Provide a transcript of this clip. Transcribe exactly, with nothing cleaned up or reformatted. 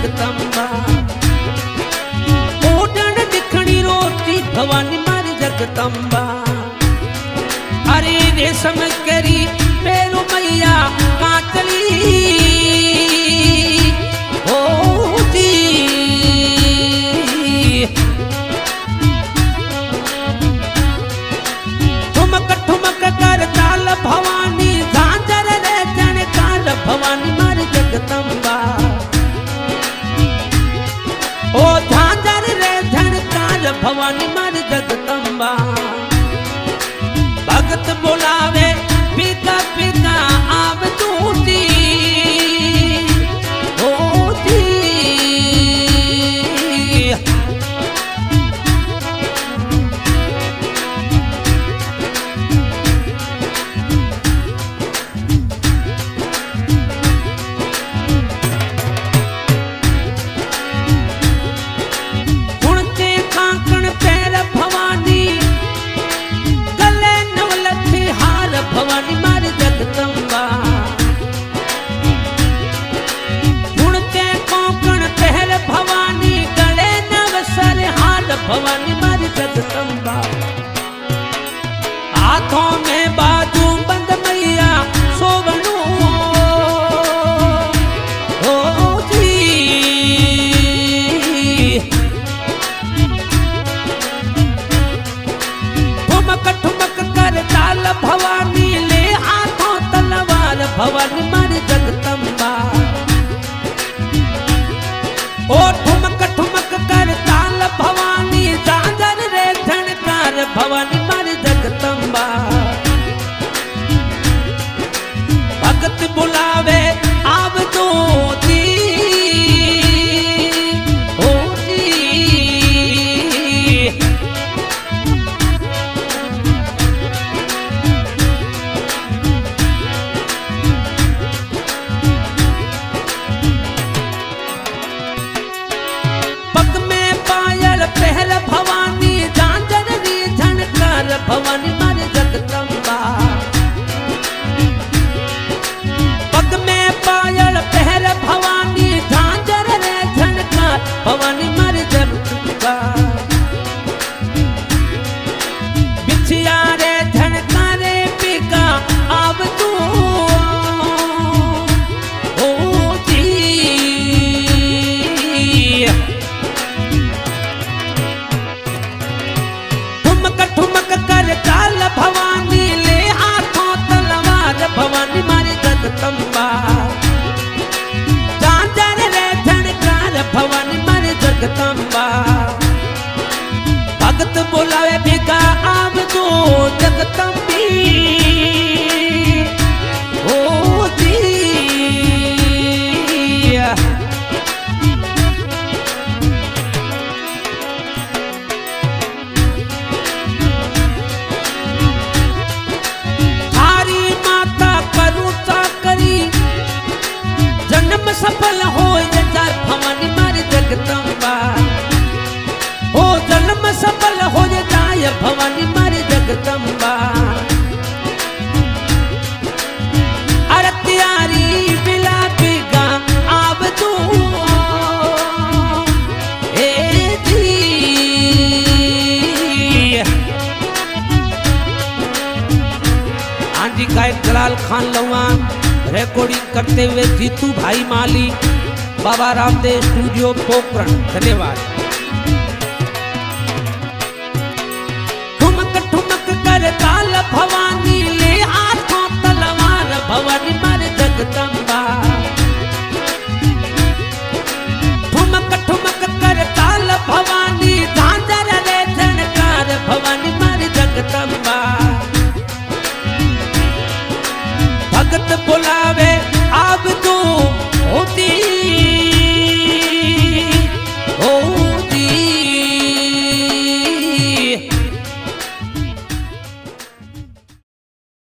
जगदम्बा। ओडण दिखणी रोटी भवानी मारी जगदम्बा। अरे रेशम केरी पेरो मैया कांचली हो जी। ठुमक ठुमक कर ताल भवानी झांझर रे झनकार भवानी मारी जगदम्बा। ओ झांझर रे झनकार भवानी मारी जगदम्बा। भगत बोलावे पिता पिता आव तूती हो जी। गुणते कांकण पैर भवानी गले नवलखी हार भवानी मारी जगदम्बा। गुणते कांकण पैर भवानी गले नवसर हार भवानी मारी जगदम्बा। हाथों में बाजू बंद मैया सोवनू हो जी। ठुमक ठुमक कर ताल भवानी ले हाथों तलवार भवानी मारी जगदम्बा। ओ ठुमक ठुमक कर ताल भवानी झांझर रे झनकार भवानी मारी जगदम्बा। भगत बुलावे आव दो जी हो जी। पग में पायल पहल भवानी झांझर री झनकार भवानी मारी जगदम्बा। पग में पायल पहल भवानी झांझर रे झनकार भवानी मारी जगदम्बा। बिछिया रे झनकारे पिका आव तू हो जी। ठुमक ठुमक कर ताल भवानी ले हाथों तलवार भवानी मारी जगदम्बा। झांझर रे झनकार भवानी मारी जगदम्बा। भगत बोलावे भिगा आव दो जगदम्बी हो जी। थारी माता करू चाकरी जन्म सफल हो जाए भवानी मारी जगदम्बा। हो जन्म सफल हो जाए भवानी मारी जगदम्बा। अरे त्यारी बिला बिगा आव तू ए जी। आंधी गायक जलाल खान लवान रिकॉर्डिंग करते हुए जीतू भाई माली बाबा रामदेव स्टूडियो पोखरण। धन्यवाद।